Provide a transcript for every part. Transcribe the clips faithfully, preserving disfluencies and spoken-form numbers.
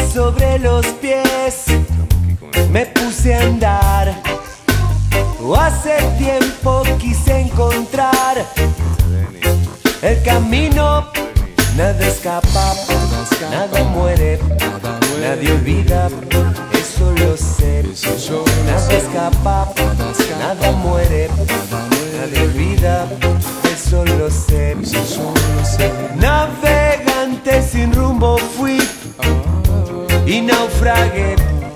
sobre los pies, me puse a andar. Hace tiempo quise encontrar el camino. Nada escapa, nada muere, nadie olvida, eso lo sé. Nada escapa, nada muere, nadie olvida, eso lo sé. Navegante sin rumbo fui y naufragué.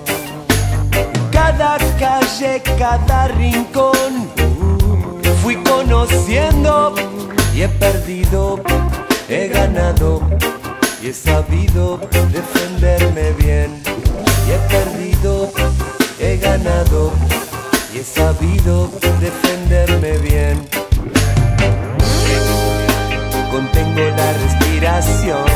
Cada calle, cada rincón fui conociendo y he perdido, he ganado y he sabido defenderme bien. Y he perdido, he ganado y he sabido defenderme bien. Contengo la respiración,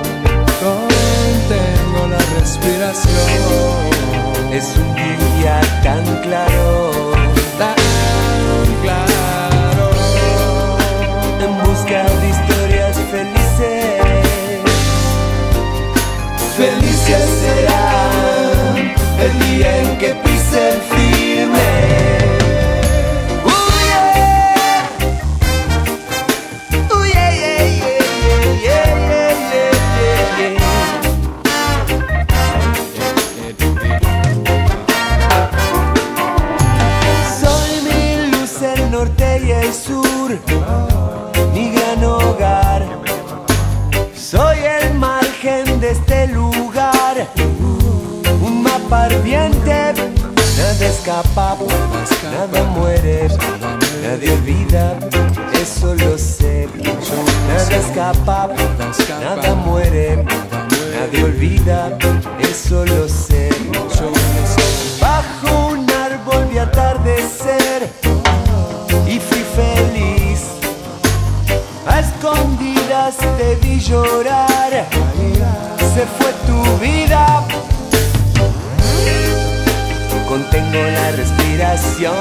contengo la respiración. Es un día tan claro, tan claro. En busca de historias felices, felices será el día en que pisen firme. Y el sur, mi gran hogar. Soy el margen de este lugar, un mapa ardiente. Nada escapa, nada muere, nadie olvida, eso lo sé. Nada escapa, nada muere, nadie olvida, eso lo sé. Bajo un árbol vi atardecer y fui feliz. A escondidas te vi llorar, se fue tu vida. Contengo la respiración,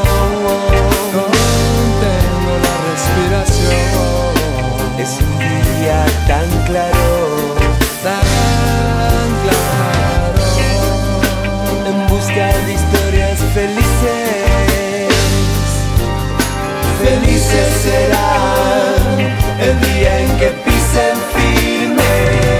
contengo la respiración. Es un día tan claro, tan claro. En busca de historias felices, felices serán el día en que pisen firme.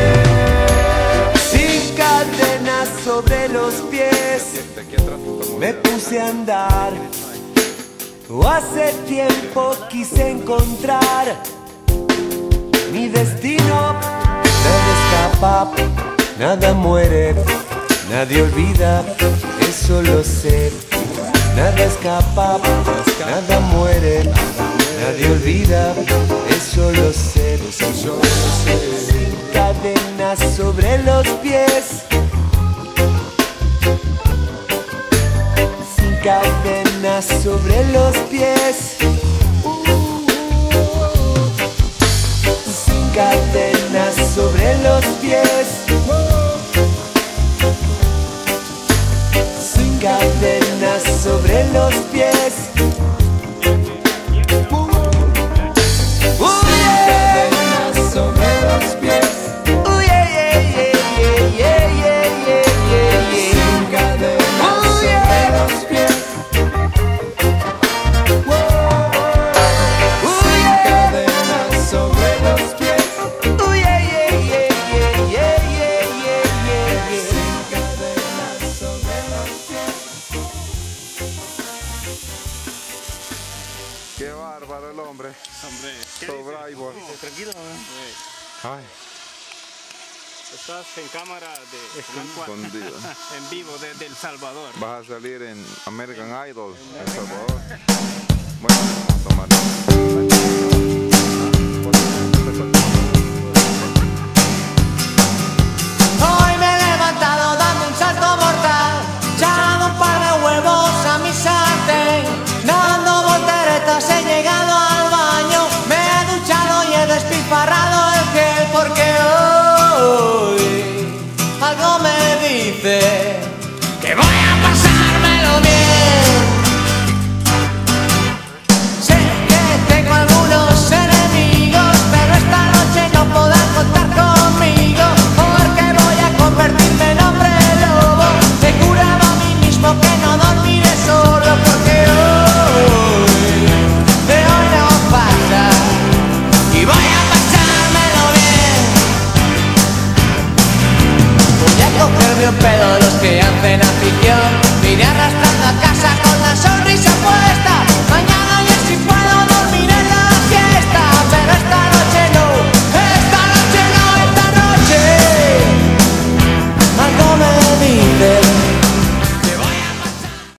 Sin cadenas sobre los pies, me puse a andar. Hace tiempo quise encontrar mi destino. Nada escapa, nada muere, nadie olvida, eso lo sé. Nada escapa, nada muere, nadie olvida, eso lo sé. Sin cadenas sobre los pies, sin cadenas sobre los pies, sin cadenas sobre los pies, sin cadenas sobre los pies. Qué bárbaro el hombre. Hombre, ¿qué So dices? bravo. Oh, tranquilo, ¿eh? Ay, Estás en cámara de escondido. en vivo desde El Salvador. Vas a salir en American Idol, El Salvador. Bueno, vamos a tomar.